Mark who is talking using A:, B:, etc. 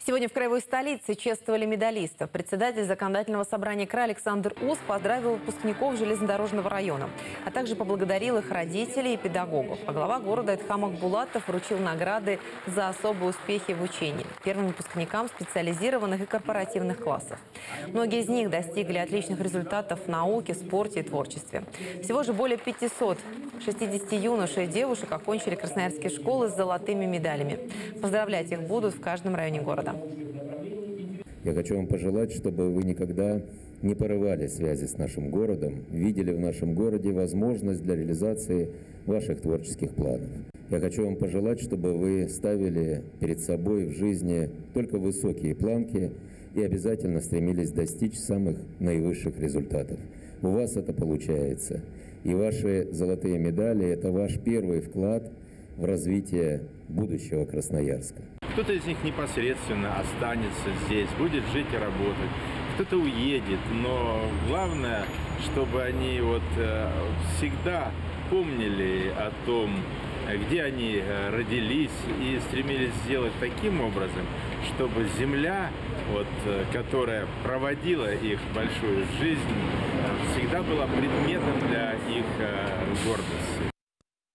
A: Сегодня в краевой столице чествовали медалистов. Председатель законодательного собрания края Александр Ус поздравил выпускников железнодорожного района, а также поблагодарил их родителей и педагогов. А глава города Эдхам Акбулатов вручил награды за особые успехи в учении первым выпускникам специализированных и корпоративных классов. Многие из них достигли отличных результатов в науке, спорте и творчестве. Всего же более 560 юношей и девушек окончили красноярские школы с золотыми медалями. Поздравлять их будут в каждом районе города.
B: Я хочу вам пожелать, чтобы вы никогда не порывали связи с нашим городом, видели в нашем городе возможность для реализации ваших творческих планов. Я хочу вам пожелать, чтобы вы ставили перед собой в жизни только высокие планки и обязательно стремились достичь самых наивысших результатов. У вас это получается. И ваши золотые медали – это ваш первый вклад в развитие будущего Красноярска.
C: Кто-то из них непосредственно останется здесь, будет жить и работать, кто-то уедет, но главное, чтобы они всегда помнили о том, где они родились, и стремились сделать таким образом, чтобы земля, которая проводила их большую жизнь, всегда была предметом для их гордости.